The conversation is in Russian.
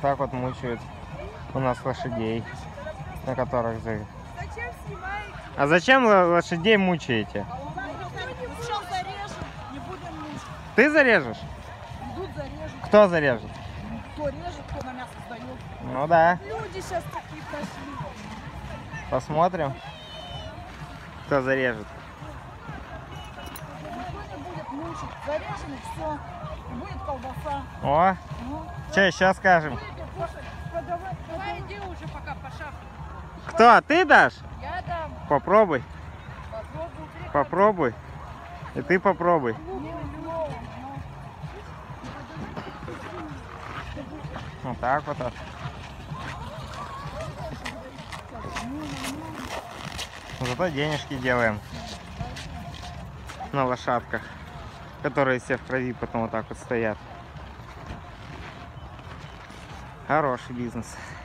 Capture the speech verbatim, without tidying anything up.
так вот мучают у нас лошадей, на которых за... Зачем снимаете? А зачем лошадей мучаете? Все зарежем, не будем мучить. Ты зарежешь? Идут зарежут. Кто зарежет? Кто режет, кто на мясо сдает. Ну да. Люди сейчас такие пошли. Посмотрим, кто зарежет. Никто не будет мучить. Зарежем и все. И будет колбаса. О, Ну, что еще скажем? подавай, давай иди уже пока по шапке. Кто? Ты дашь? Я дам. Попробуй, Попробуй. попробуй. И ты попробуй. Вот так вот. Зато денежки делаем на лошадках, которые все в крови потом вот так вот стоят. Хороший бизнес.